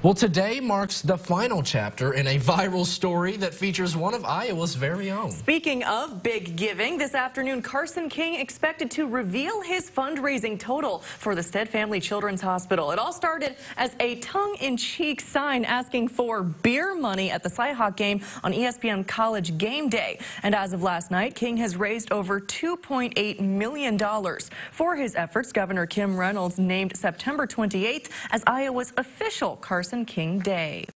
Well, today marks the final chapter in a viral story that features one of Iowa's very own. Speaking of big giving, this afternoon, Carson King expected to reveal his fundraising total for the Stead Family Children's Hospital. It all started as a tongue-in-cheek sign asking for beer money at the Cyhawk game on ESPN College Game Day. And as of last night, King has raised over $2.8 million. For his efforts, Governor Kim Reynolds named September 28th as Iowa's official Carson King Day.